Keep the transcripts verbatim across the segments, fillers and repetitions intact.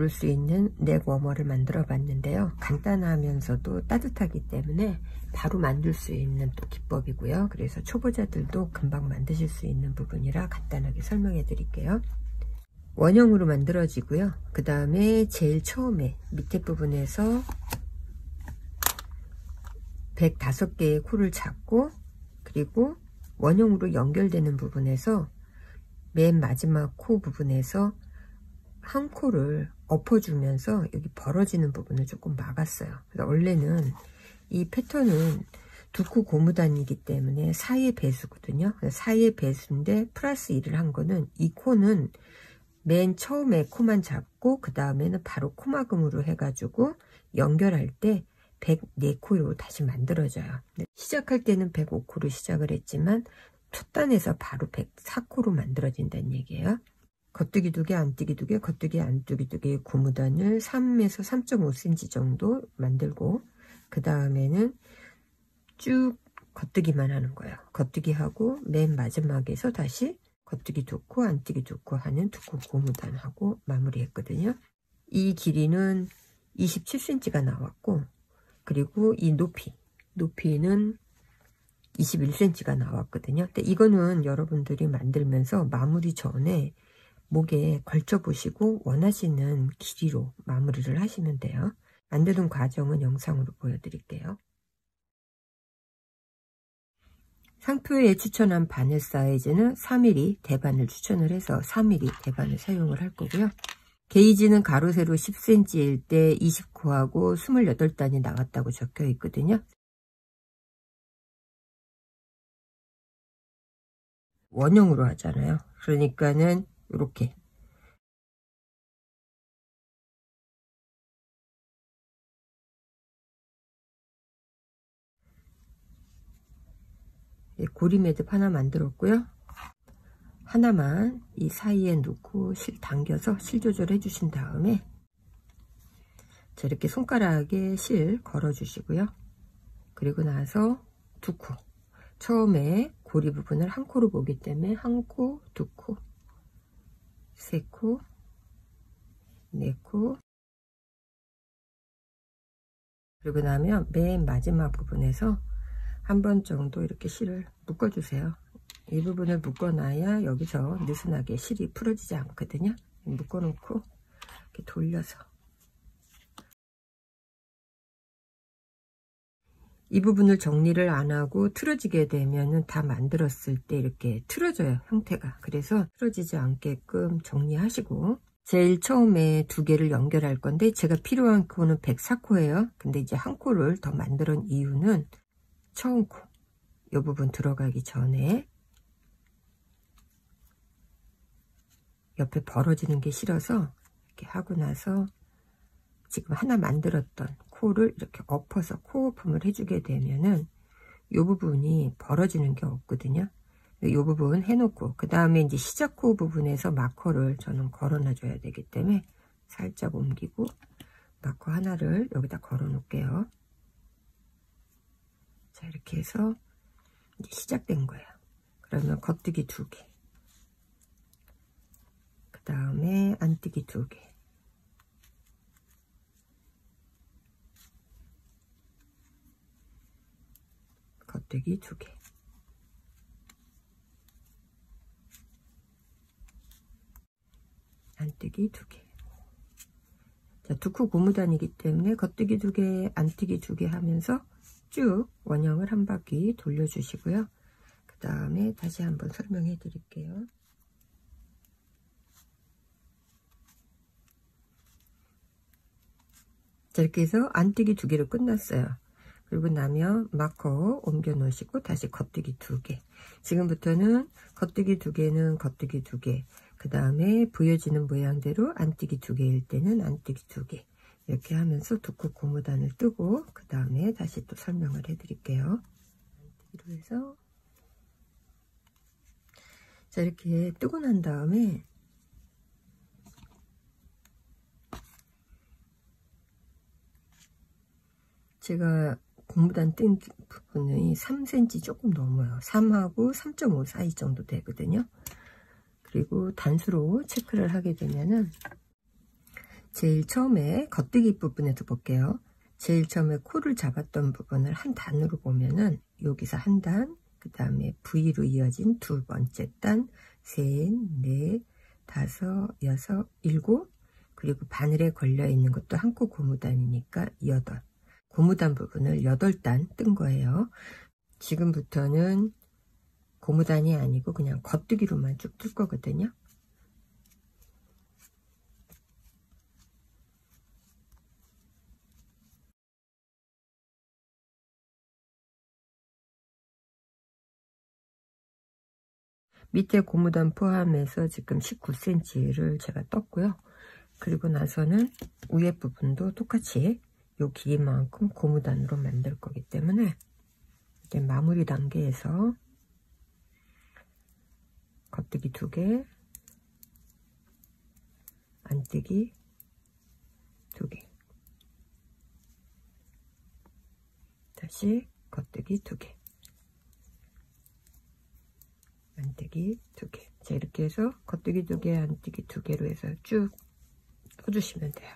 놓을 수 있는 넥 워머를 만들어 봤는데요. 간단하면서도 따뜻하기 때문에 바로 만들 수 있는 또 기법이고요. 그래서 초보자들도 금방 만드실 수 있는 부분이라 간단하게 설명해 드릴게요. 원형으로 만들어지고요. 그 다음에 제일 처음에 밑에 부분에서 백오 개의 코를 잡고, 그리고 원형으로 연결되는 부분에서 맨 마지막 코 부분에서 한 코를 엎어주면서 여기 벌어지는 부분을 조금 막았어요. 그래서 원래는 이 패턴은 두 코 고무단이기 때문에 사의 배수거든요. 사의 배수인데 플러스 일을 한 거는 이 코는 맨 처음에 코만 잡고 그 다음에는 바로 코막음으로 해가지고 연결할 때 백사 코로 다시 만들어져요. 시작할 때는 백오 코로 시작을 했지만 첫 단에서 바로 백사 코로 만들어진다는 얘기예요. 겉뜨기 두 개, 안뜨기 두 개, 겉뜨기, 안뜨기 두 개의 고무단을 삼에서 삼 점 오 센티미터 정도 만들고, 그 다음에는 쭉 겉뜨기만 하는 거예요. 겉뜨기 하고 맨 마지막에서 다시 겉뜨기 두 코, 안뜨기 두 코 하는 두 코 고무단하고 마무리했거든요. 이 길이는 이십칠 센티미터가 나왔고, 그리고 이 높이, 높이는 이십일 센티미터가 나왔거든요. 근데 이거는 여러분들이 만들면서 마무리 전에 목에 걸쳐 보시고 원하시는 길이로 마무리를 하시면 돼요. 만드는 과정은 영상으로 보여드릴게요. 상표에 추천한 바늘 사이즈는 사 밀리미터 대바늘 추천을 해서 사 밀리미터 대바늘 사용을 할 거고요. 게이지는 가로 세로 십 센티미터일 때 이십 코하고 이십팔 단이 나왔다고 적혀 있거든요. 원형으로 하잖아요. 그러니까는 이렇게 고리 매듭 하나 만들었고요. 하나만 이 사이에 놓고 실 당겨서 실 조절해 주신 다음에 자, 이렇게 손가락에 실 걸어 주시고요. 그리고 나서 두 코, 처음에 고리 부분을 한 코로 보기 때문에 한 코, 두 코, 세 코, 네 코, 그리고 나면 맨 마지막 부분에서 한 번 정도 이렇게 실을 묶어 주세요. 이 부분을 묶어 놔야 여기서 느슨하게 실이 풀어지지 않거든요. 묶어 놓고 이렇게 돌려서 이 부분을 정리를 안 하고 틀어지게 되면은 다 만들었을 때 이렇게 틀어져요, 형태가. 그래서 틀어지지 않게끔 정리하시고, 제일 처음에 두 개를 연결할 건데 제가 필요한 코는 백사 코예요. 근데 이제 한 코를 더 만드는 이유는 처음 코, 이 부분 들어가기 전에 옆에 벌어지는 게 싫어서 이렇게 하고 나서 지금 하나 만들었던 코를 이렇게 엎어서 코오품을 해주게 되면은 이 부분이 벌어지는 게 없거든요. 이 부분 해놓고 그 다음에 이제 시작 코 부분에서 마커를 저는 걸어놔 줘야 되기 때문에 살짝 옮기고 마커 하나를 여기다 걸어 놓을게요. 자, 이렇게 해서 이제 시작된 거예요. 그러면 겉뜨기 두 개, 그 다음에 안뜨기 두 개, 겉뜨기 두 개, 안뜨기 두 개. 자, 두 코 고무단이기 때문에 겉뜨기 두 개, 안뜨기 두 개 하면서 쭉 원형을 한 바퀴 돌려주시고요. 그 다음에 다시 한번 설명해 드릴게요. 자, 이렇게 해서 안뜨기 두 개로 끝났어요. 그리고 나면 마커 옮겨 놓으시고 다시 겉뜨기 두 개. 지금부터는 겉뜨기 두 개는 겉뜨기 두 개, 그 다음에 보여지는 모양대로 안뜨기 두 개일 때는 안뜨기 두 개, 이렇게 하면서 두 코 고무단을 뜨고 그 다음에 다시 또 설명을 해 드릴게요. 안뜨기로 해서 자, 이렇게 뜨고 난 다음에 제가 고무단 뜬 부분이 삼 센티미터 조금 넘어요. 삼하고 삼 점 오 사이 정도 되거든요. 그리고 단수로 체크를 하게 되면은 제일 처음에 겉뜨기 부분에서 볼게요. 제일 처음에 코를 잡았던 부분을 한 단으로 보면은 여기서 한 단, 그 다음에 V로 이어진 두 번째 단, 셋, 넷, 다섯, 여섯, 일곱, 그리고 바늘에 걸려 있는 것도 한 코 고무단이니까 여덟. 고무단 부분을 여덟 단 뜬 거예요. 지금부터는 고무단이 아니고 그냥 겉뜨기로만 쭉 뜰 거거든요. 밑에 고무단 포함해서 지금 십구 센티미터를 제가 떴고요. 그리고 나서는 위에 부분도 똑같이 요 길이만큼 고무단으로 만들 거기 때문에 이제 마무리 단계에서 겉뜨기 두 개, 안뜨기 두 개, 다시 겉뜨기 두 개, 안뜨기 두 개. 자, 이렇게 해서 겉뜨기 두 개, 안뜨기 두 개로 해서 쭉 떠주시면 돼요.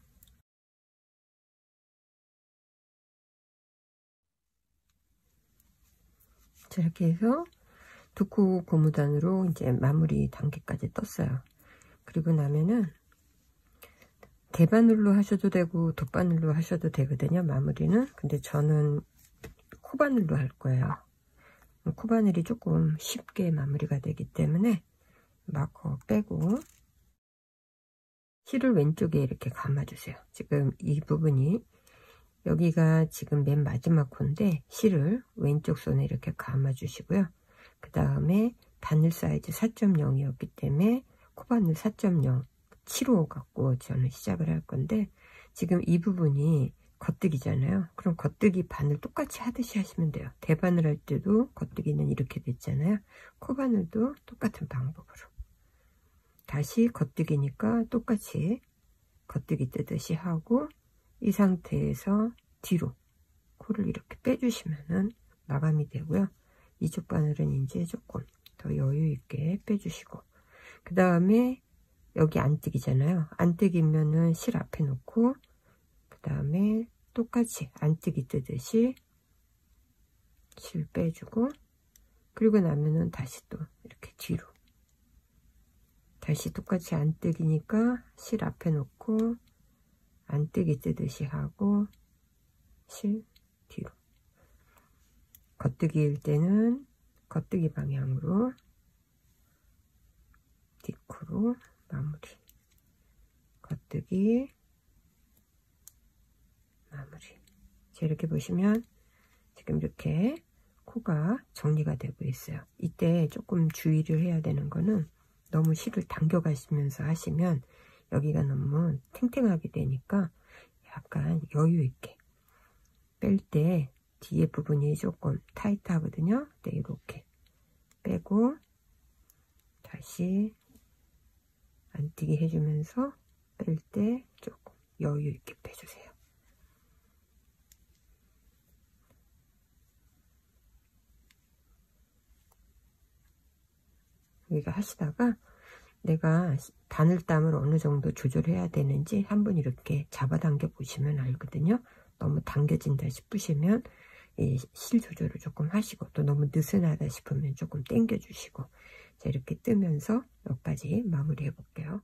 자, 이렇게 해서 두 코 고무단으로 이제 마무리 단계까지 떴어요. 그리고 나면은 대바늘로 하셔도 되고 돗바늘로 하셔도 되거든요, 마무리는. 근데 저는 코바늘로 할 거예요. 코바늘이 조금 쉽게 마무리가 되기 때문에 마커 빼고 실을 왼쪽에 이렇게 감아주세요. 지금 이 부분이 여기가 지금 맨 마지막 코인데 실을 왼쪽 손에 이렇게 감아주시고요. 그 다음에 바늘 사이즈 사 점 영이었기 때문에 코바늘 사 점 영, 칠 호 갖고 저는 시작을 할 건데 지금 이 부분이 겉뜨기잖아요. 그럼 겉뜨기 바늘 똑같이 하듯이 하시면 돼요. 대바늘 할 때도 겉뜨기는 이렇게 됐잖아요. 코바늘도 똑같은 방법으로 다시 겉뜨기니까 똑같이 겉뜨기 뜨듯이 하고 이 상태에서 뒤로 코를 이렇게 빼주시면은 마감이 되고요. 이쪽 바늘은 이제 조금 더 여유 있게 빼주시고, 그 다음에 여기 안뜨기잖아요. 안뜨기면은 실 앞에 놓고 그 다음에 똑같이 안뜨기 뜨듯이 실 빼주고, 그리고 나면은 다시 또 이렇게 뒤로 다시 똑같이 안뜨기니까 실 앞에 놓고 안뜨기 뜨듯이 하고 실 뒤로. 겉뜨기일 때는 겉뜨기 방향으로 뒷코로 마무리, 겉뜨기 마무리. 자, 이렇게 보시면 지금 이렇게 코가 정리가 되고 있어요. 이때 조금 주의를 해야 되는 거는 너무 실을 당겨 가시면서 하시면 여기가 너무 탱탱하게 되니까 약간 여유 있게 뺄 때 뒤에 부분이 조금 타이트하거든요. 네, 이렇게 빼고 다시 안뜨기 해주면서 뺄 때 조금 여유 있게 빼주세요. 여기가 하시다가 내가 바늘땀을 어느 정도 조절해야 되는지 한번 이렇게 잡아당겨 보시면 알거든요. 너무 당겨진다 싶으시면 이 실 조절을 조금 하시고, 또 너무 느슨하다 싶으면 조금 당겨 주시고. 자, 이렇게 뜨면서 여기까지 마무리 해 볼게요.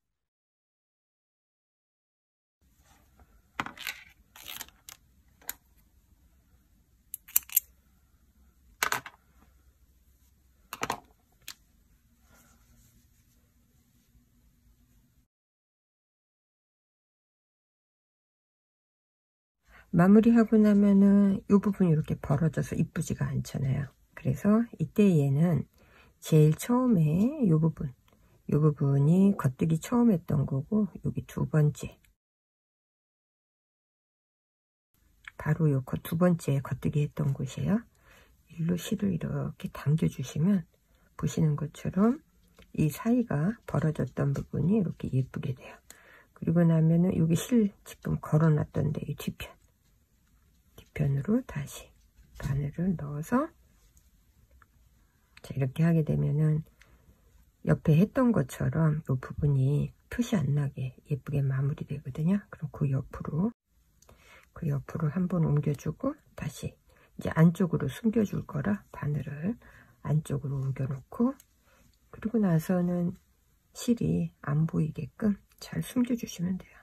마무리하고 나면은 이 부분이 이렇게 벌어져서 이쁘지가 않잖아요. 그래서 이때 얘는 제일 처음에 이 부분, 이 부분이 겉뜨기 처음 했던 거고, 여기 두 번째, 바로 요 두 번째 겉뜨기 했던 곳이에요. 일로 실을 이렇게 당겨 주시면 보시는 것처럼 이 사이가 벌어졌던 부분이 이렇게 예쁘게 돼요. 그리고 나면은 여기 실 지금 걸어 놨던데 이 뒤편 뒤편으로 다시 바늘을 넣어서, 자, 이렇게 하게 되면은 옆에 했던 것처럼 이 부분이 표시 안 나게 예쁘게 마무리 되거든요. 그럼 그 옆으로 그 옆으로 한번 옮겨주고 다시 이제 안쪽으로 숨겨줄 거라 바늘을 안쪽으로 옮겨 놓고, 그리고 나서는 실이 안 보이게끔 잘 숨겨 주시면 돼요.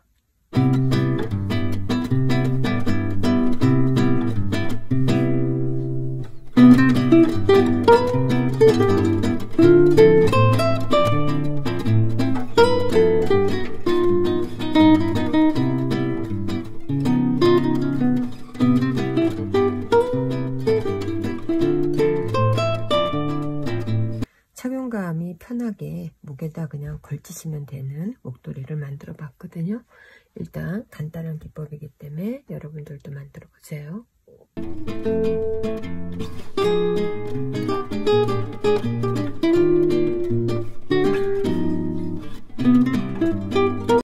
착용감이 편하게 목에다 그냥 걸치시면 되는 목도리를 만들어 봤거든요. 일단 간단한 기법이기 때문에 여러분들도 만들어 보세요.